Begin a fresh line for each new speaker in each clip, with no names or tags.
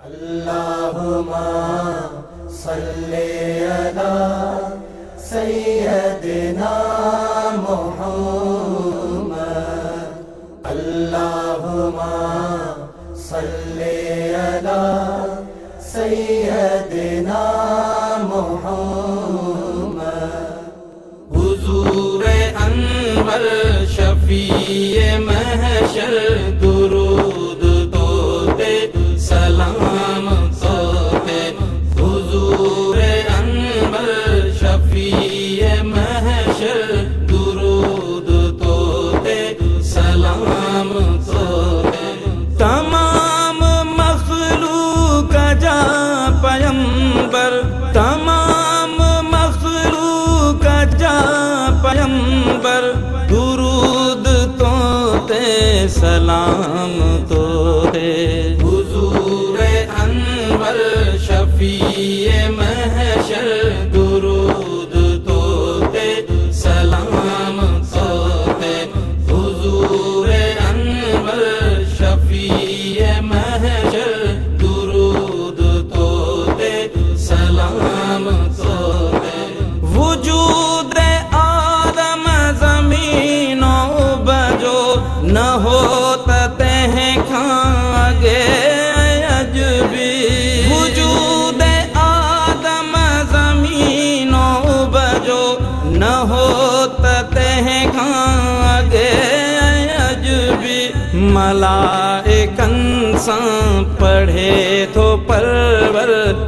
اللہم صلی علی سیدنا محمد اللہم صلی علی سیدنا محمد
حضور انور شفیع محشر درود توتے سلام توتے حضور انور شفیع محشر درود توتے سلام توتے تمام مخلوق جا پیمبر تمام مخلوق جا پیمبر درود توتے سلام توتے حضور انور شفیع محشر درود توتے سلام توتے حضور انور شفیع محشر درود توتے سلام توتے وجود آدم زمین و بجو نہ ہوتا تہ کھانگے عجبی وجود آدم زمین و بجو نہ ہوتا تہ کھانگے عجبی ملائکن سان پڑھے تو پرور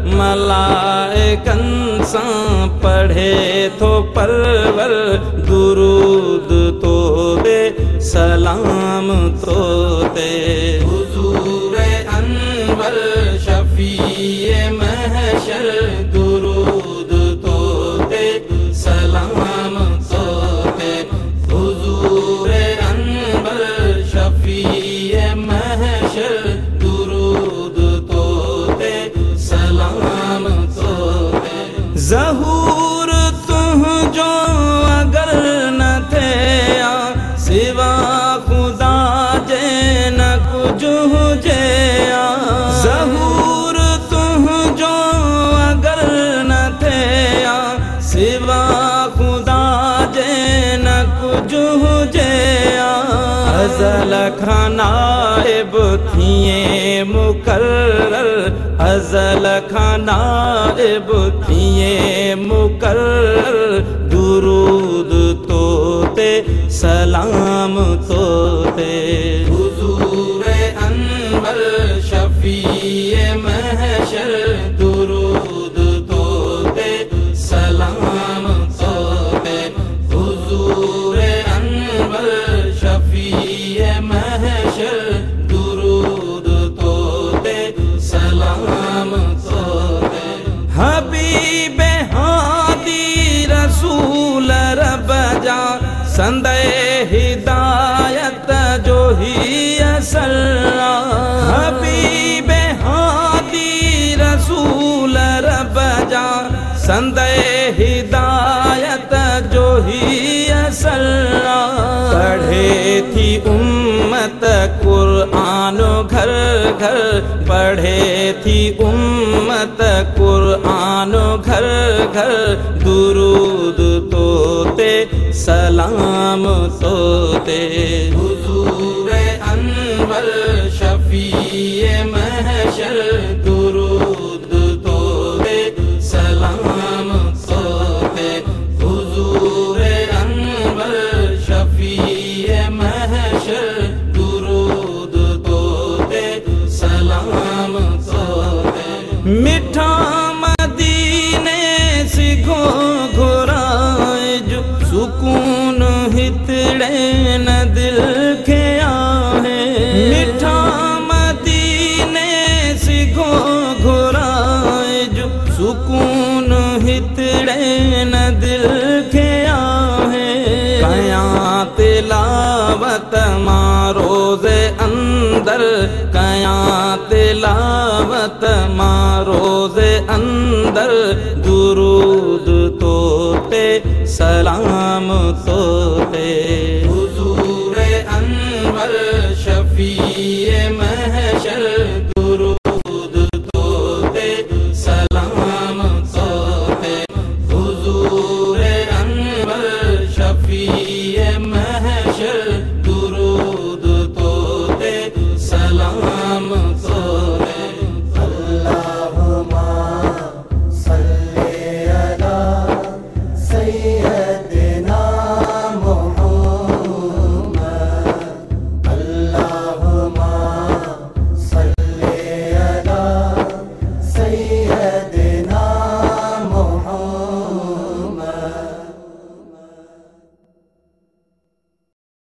ملائکن سان پڑھے تو پرور درود توتے سلام توتے حضور انور شفیع محشر درود توتے سلام توتے حضور انور شفیع محشر درود توتے سلام توتے ظہور تم جو اگر نہ تھے سوا خدا جے نہ کچھ جے ظہور تم جو اگر نہ تھے سوا خدا جے نہ کچھ جے ازل خنائب تھیے مقرر ازل خنائب تھیے مقرر درود توتے سلام توتے حضور انور شفیع محشر درود توتے سلام توتے حضور انور شفیع محشر درود توتے سلام توتے حبیب ہادی رسول رب جا سندے ہدایت جو ہی اصل حبیب ہادی رسول رب جا سندے ہدایت جو ہی اصل پڑھے تھی امت قرآن گھر گھر پڑھے تھی امت قرآن گھر گھر درود توتے سلام توتے حضور انور شفیع محشر درود توتے سلام توتے حضور انور شفیع محشر درود توتے سلام توتے میٹھا مدینے سکھو گھرائے جو سکون ہتڑے نہ دل کے آئے میٹھا مدینے سکھو گھرائے جو سکون ہتڑے نہ دل کے آئے کیاں تلاوت ماروز اندر کیاں تلاوت ماروز اندر درود توتے سلام